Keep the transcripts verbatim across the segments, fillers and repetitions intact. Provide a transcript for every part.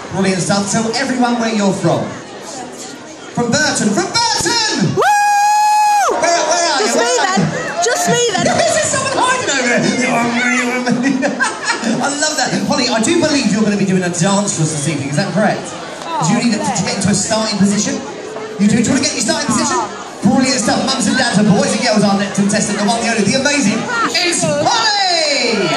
Brilliant stuff. Tell everyone where you're from. From Burton. From Burton! Woo! Where, where are Just you? me then. Just me then. Is there someone hiding over there? I love that. Holly, I do believe you're going to be doing a dance for us this evening. Is that correct? Oh, do you need to get into a starting position? You do? Do you want to get your starting position? Brilliant stuff. Mums and dads and boys and girls, our next contestant, the one, the only, the amazing, it's Holly!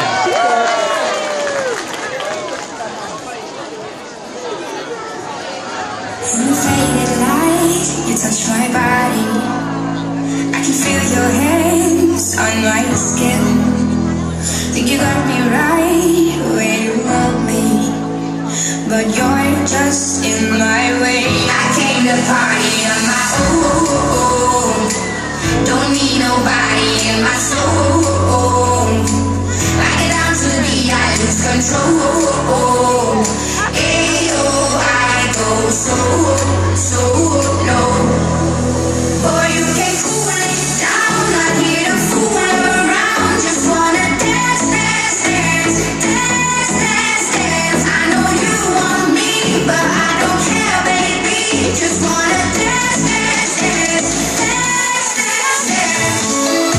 In the faded light, you touch my body. I can feel your hands on my skin. Think you got me right where you want me, but you're just in my way. I came to party on my own. Don't need nobody in my soul. I get down to the beat, I lose control. Ayo, I go so, so low. Boy, you can cool it down, not here to fool around. Just wanna dance, dance, dance, dance, dance, dance. I know you want me, but I don't care, baby. Just wanna dance, dance, dance, dance, dance, dance.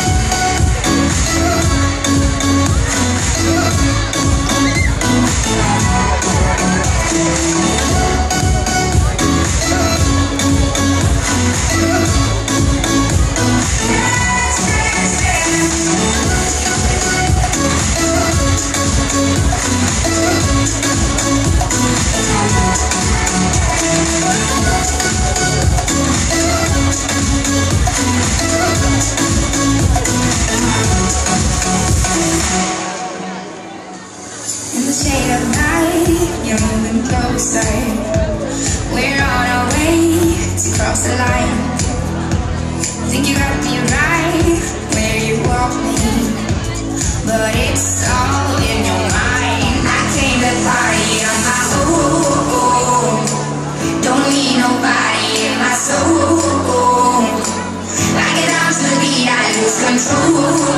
In the shade of night, you're moving closer. We're on our way to cross the line. Think you got me right where you want me, but it's all in your mind. I came to party on my own. Don't need nobody in my soul. I get down to the beat, I lose control.